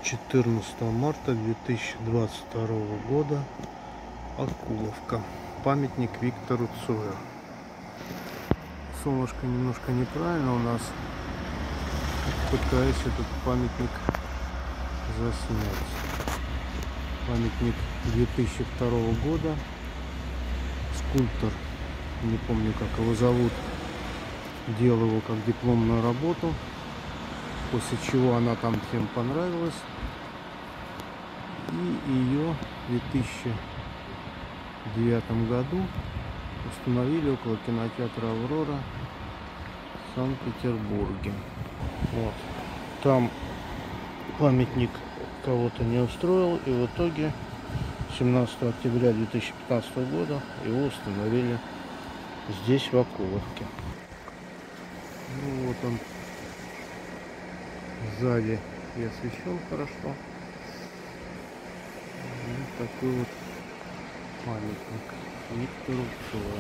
14 марта 2022 года, Окуловка, памятник Виктору Цою. Солнышко немножко неправильно у нас, пытаюсь этот памятник заснять. Памятник 2002 года, скульптор, не помню как его зовут, делал его как дипломную работу, после чего она там всем понравилась, и ее в 2009 году установили около кинотеатра «Аврора» в Санкт-Петербурге. Вот. Там памятник кого-то не устроил, и в итоге 17 октября 2015 года его установили здесь, в Окуловке. Ну вот он сзади и освещен хорошо. Вот такой вот памятник Виктору Цою.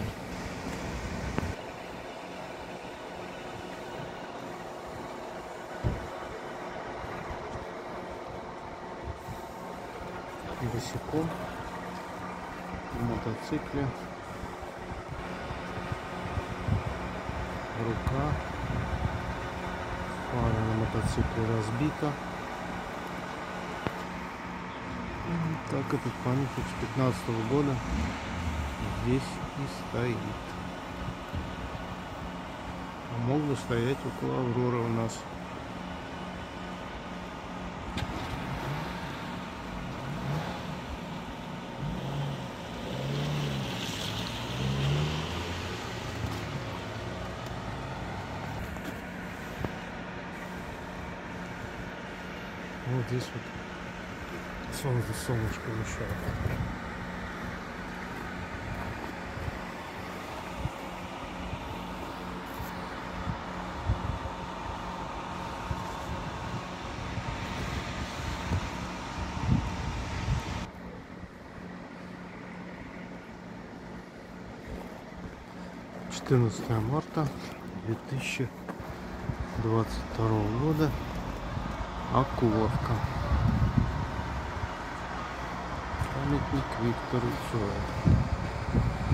Босиком в мотоцикле, рука, фара на мотоцикле разбита. Так этот памятник с 15 года здесь и стоит. А мог бы стоять около «Авроры» у нас. Вот здесь вот солнышко мешает. Четырнадцатое марта 2022 года, Окуловка. Памятник Виктору Цою.